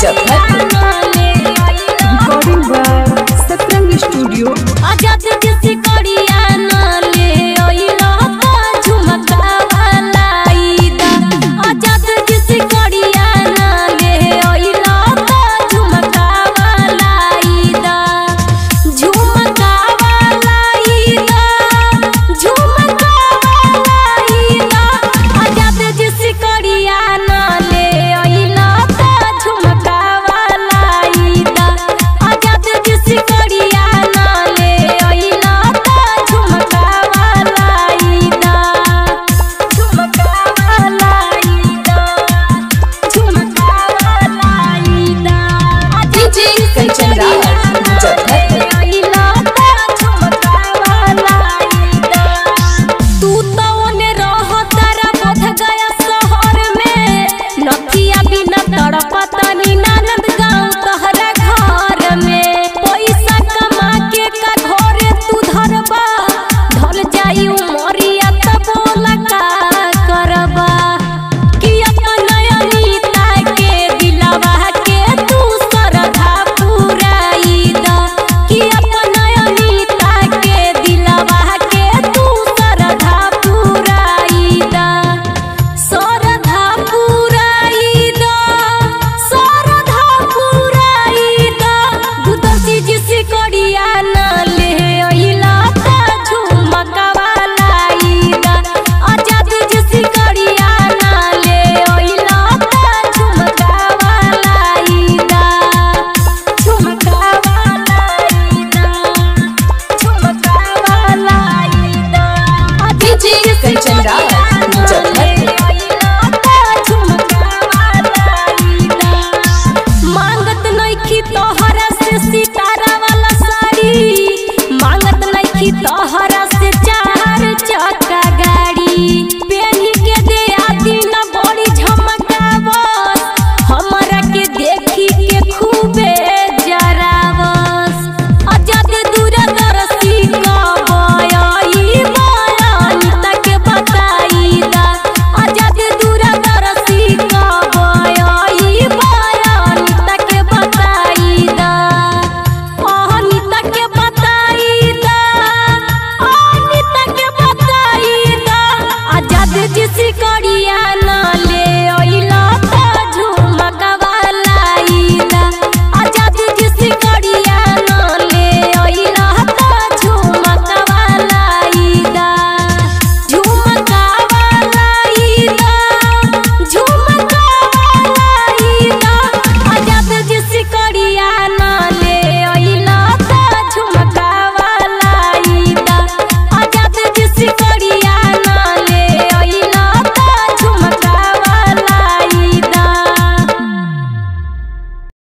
Recording by Satrang studio. आजाद जैसी कड़िया ना ले ओइला का झुमका वाला ईदा। आजाद जैसी कड़िया ना ले ओइला का झुमका वाला ईदा। झुमका वाला ईदा, झुमका वाला ईदा। आजाद जैसी कड़िया ना ले ओइला का झुमका वाला ईदा। आजाद जैसी कड़िया मांगत नइखी तोहरा से सितारा वाला साड़ी, मांगत नइखी तोहरा